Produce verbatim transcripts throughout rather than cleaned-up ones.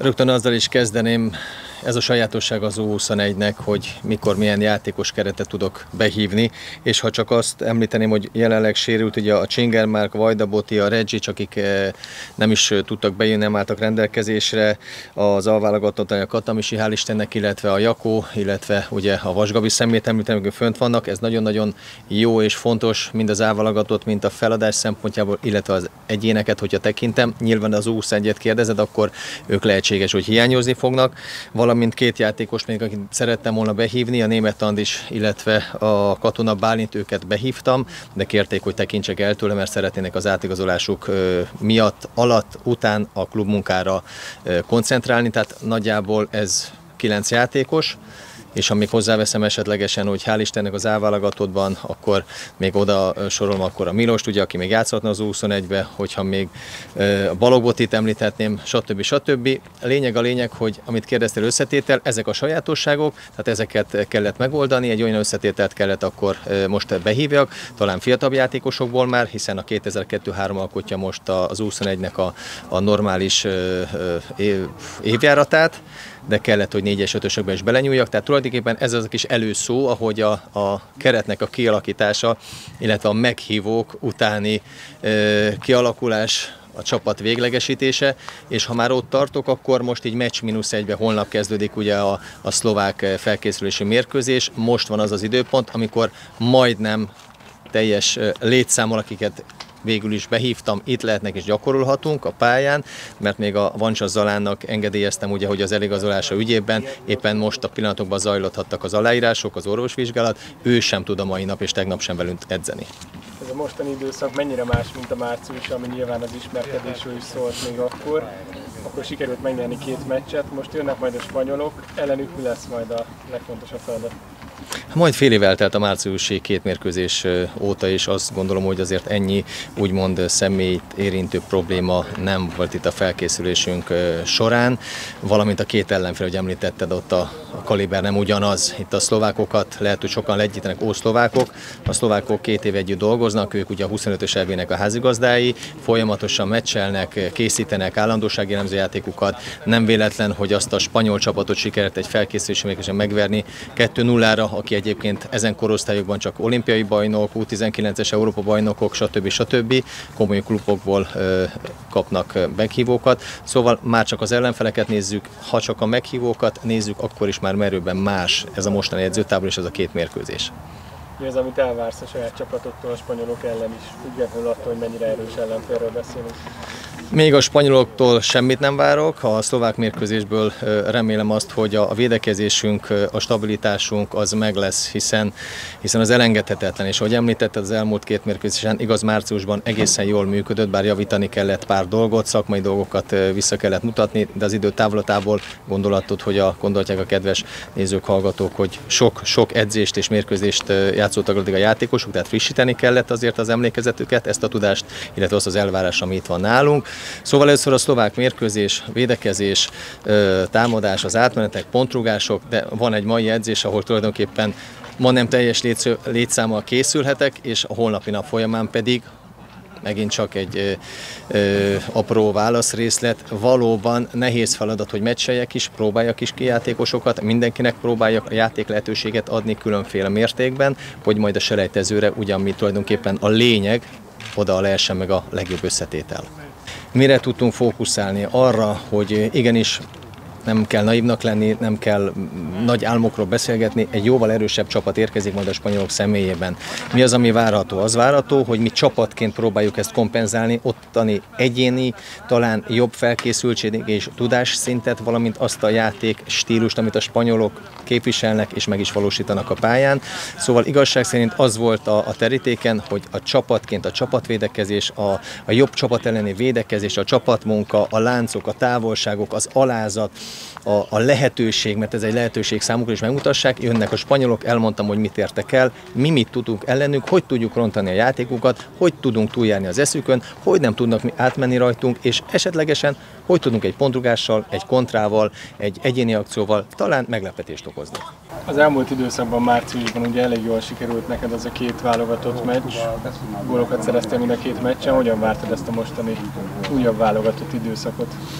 Rögtön azzal is kezdeném, ez a sajátosság az U huszonegynek, hogy mikor milyen játékos keretet tudok behívni, és ha csak azt említeném, hogy jelenleg sérült ugye a Csingermárk, Vajda Boti, a Reggics, akik nem is tudtak bejönni, nem álltak rendelkezésre, az alválogatott a Katamisi, hál' Istennek, illetve a Jakó, illetve ugye a Vasgabi szemét említem, hogy fönt vannak, ez nagyon-nagyon jó és fontos, mind az alválogatott, mind a feladás szempontjából, illetve az egyéneket, hogyha tekintem. Nyilván az U huszonegyet kérdezed, akkor ők lehetséges, hogy hiányozni fognak. Valamint két játékos még, akit szerettem volna behívni, a Németh Andis, illetve a Katona Bálint, őket behívtam, de kérték, hogy tekintsek el tőle, mert szeretnének az átigazolásuk miatt, alatt, után a klubmunkára koncentrálni, tehát nagyjából ez kilenc játékos, és ha még hozzáveszem esetlegesen, hogy hál' Istennek az A-válogatottban, akkor még oda sorolom akkor a Milost, ugye, aki még játszhatna az U huszonegybe, hogyha még a Balogh Botit említhetném, stb. stb. A lényeg a lényeg, hogy amit kérdeztél, összetétel, ezek a sajátosságok, tehát ezeket kellett megoldani, egy olyan összetételt kellett akkor most behívjak, talán fiatalabb játékosokból már, hiszen a kétezer-kettő három alkotja most az U huszonegynek a, a normális év, évjáratát, de kellett, hogy négyes, ötösökben is belenyúljak, tehát tulajdonképpen ez az a kis előszó, ahogy a, a keretnek a kialakítása, illetve a meghívók utáni ö, kialakulás, a csapat véglegesítése, és ha már ott tartok, akkor most így meccs mínusz egybe holnap kezdődik ugye a, a szlovák felkészülési mérkőzés, most van az az időpont, amikor majdnem teljes létszámmal, akiket végül is behívtam, itt lehetnek és gyakorolhatunk a pályán, mert még a Vancsa Zalánnak engedélyeztem, ugye, hogy az eligazolása ügyében éppen most a pillanatokban zajlothattak az aláírások, az orvosvizsgálat, ő sem tud a mai nap és tegnap sem velünk edzeni. Ez a mostani időszak mennyire más, mint a március, ami nyilván az ismerkedésről is szólt még akkor. Akkor sikerült megnyerni két meccset, most jönnek majd a spanyolok, ellenük mi lesz majd a legfontosabb feladat? Majd fél év eltelt a márciusi két mérkőzés óta, és azt gondolom, hogy azért ennyi úgymond személyt érintő probléma nem volt itt a felkészülésünk során, valamint a két ellenfél, hogy említetted, ott a, a kaliber nem ugyanaz. Itt a szlovákokat lehet, hogy sokan legyítenek ószlovákok, a szlovákok két év együtt dolgoznak, ők ugye a huszonötös é bének a házigazdái, folyamatosan meccselnek, készítenek állandósági elemzőjátékukat, nem véletlen, hogy azt a spanyol csapatot sikerült egy felkészülési mérkőzésen megverni kettő nullára, aki egyébként ezen korosztályokban csak olimpiai bajnok, U tizenkilences Európa bajnokok, stb. stb. Komoly klubokból ö, kapnak meghívókat. Szóval már csak az ellenfeleket nézzük, ha csak a meghívókat nézzük, akkor is már merőben más ez a mostani edzőtábor és ez a két mérkőzés. Mi az, amit elvársz a saját csapatottól a spanyolok ellen is, függetlenül attól, hogy mennyire erős ellenfélről beszélünk? Még a spanyoloktól semmit nem várok, a szlovák mérkőzésből remélem azt, hogy a védekezésünk, a stabilitásunk az meg lesz, hiszen, hiszen az elengedhetetlen, és ahogy említetted, az elmúlt két mérkőzésen, igaz márciusban egészen jól működött, bár javítani kellett pár dolgot, szakmai dolgokat vissza kellett mutatni, de az idő távlatából gondolatod, hogy a, gondolják a kedves nézők, hallgatók, hogy sok, sok edzést és mérkőzést játszottak addig a játékosok, tehát frissíteni kellett azért az emlékezetüket, ezt a tudást, illetve azt az elvárás, ami itt van nálunk. Szóval először a szlovák mérkőzés, védekezés, támadás, az átmenetek, pontrugások, de van egy mai edzés, ahol tulajdonképpen ma nem teljes létszámmal készülhetek, és a holnapi nap folyamán pedig megint csak egy ö, ö, apró válaszrészlet. Valóban nehéz feladat, hogy meccseljek is, próbáljak is ki játékosokat, mindenkinek próbáljak a játék lehetőséget adni különféle mértékben, hogy majd a selejtezőre ugyan mi tulajdonképpen a lényeg, oda lehessen meg a legjobb összetétel. Mire tudtunk fókuszálni? Arra, hogy igenis nem kell naívnak lenni, nem kell nagy álmokról beszélgetni, egy jóval erősebb csapat érkezik majd a spanyolok személyében. Mi az, ami várható? Az várható, hogy mi csapatként próbáljuk ezt kompenzálni, ottani egyéni, talán jobb felkészültség és tudásszintet, valamint azt a játék stílust, amit a spanyolok képviselnek és meg is valósítanak a pályán. Szóval igazság szerint az volt a, a terítéken, hogy a csapatként a csapatvédekezés, a, a jobb csapat elleni védekezés, a csapatmunka, a láncok, a távolságok, az alázat, A, a lehetőség, mert ez egy lehetőség számukra is megmutassák, jönnek a spanyolok, elmondtam, hogy mit értek el, mi mit tudunk ellenük, hogy tudjuk rontani a játékukat, hogy tudunk túljárni az eszükön, hogy nem tudnak átmenni rajtunk, és esetlegesen hogy tudunk egy pontrugással, egy kontrával, egy egyéni akcióval talán meglepetést okozni. Az elmúlt időszakban, márciusban ugye elég jól sikerült neked az a két válogatott meccs, gólokat szereztél mind a két meccsen, hogyan vártad ezt a mostani újabb válogatott időszakot?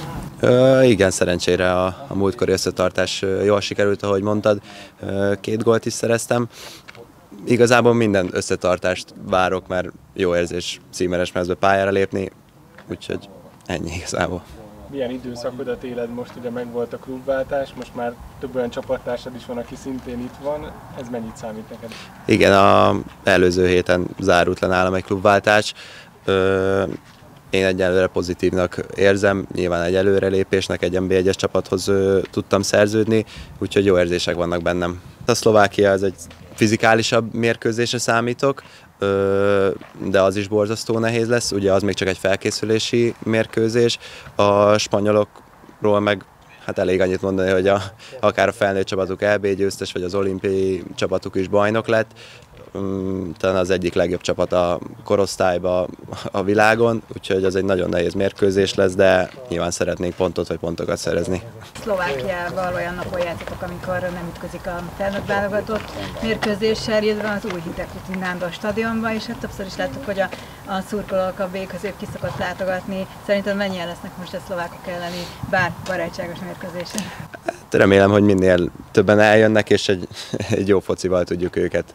Ö, igen, szerencsére a, a múltkori összetartás jól sikerült, ahogy mondtad. Ö, két gólt is szereztem. Igazából minden összetartást várok, mert jó érzés címeres mezbe pályára lépni, úgyhogy ennyi igazából. Milyen időszakodat éled most, ugye megvolt a klubváltás, most már több olyan csapattársad is van, aki szintén itt van, ez mennyit számít neked? Igen, az előző héten zárult le nálam egy klubváltás. Ö, én egyelőre pozitívnak érzem, nyilván egy előrelépésnek, egy en bé egyes csapathoz ö, tudtam szerződni, úgyhogy jó érzések vannak bennem. A Szlovákia ez egy fizikálisabb mérkőzésre számítok, ö, de az is borzasztó nehéz lesz, ugye az még csak egy felkészülési mérkőzés. A spanyolokról meg hát elég annyit mondani, hogy a, akár a felnőtt csapatuk é bé győztes, vagy az olimpiai csapatuk is bajnok lett. Talán az egyik legjobb csapat a korosztályban a világon, úgyhogy az egy nagyon nehéz mérkőzés lesz, de nyilván szeretnénk pontot vagy pontokat szerezni. Szlovákiával olyan napon játszatok, amikor nem ütközik a felnőtt válogatott mérkőzéssel, illetve az új Hidegkuti Nándor stadionban, és hát többször is láttuk, hogy a, a szurkolók a B közép ki szokott látogatni. Szerinted mennyien lesznek most a szlovákok elleni bár barátságos mérkőzésen? Hát remélem, hogy minél többen eljönnek, és egy, egy jó focival tudjuk őket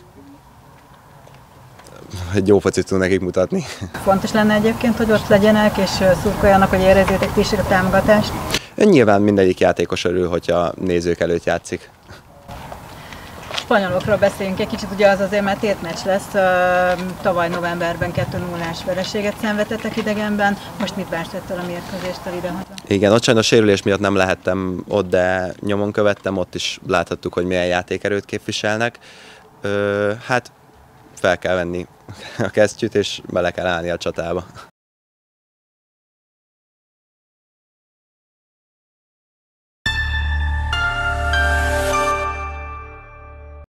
egy jó focit tud nekik mutatni. Fontos lenne egyébként, hogy ott legyenek, és szurkoljanak, hogy érezzétek ti is a támogatást? Nyilván mindegyik játékos örül, hogyha nézők előtt játszik. Spanyolokról beszéljünk egy kicsit, ugye az azért már tétmeccs lesz. Tavaly novemberben kettő nullás vereséget szenvedtettek idegenben. Most mit vársz ettől a mérkőzéstől idehaza? Igen, ott sajnos sérülés miatt nem lehettem ott, de nyomon követtem, ott is láthattuk, hogy milyen játékerőt képviselnek. Ö, hát fel kell venni a kesztyűt, és bele kell állni a csatába.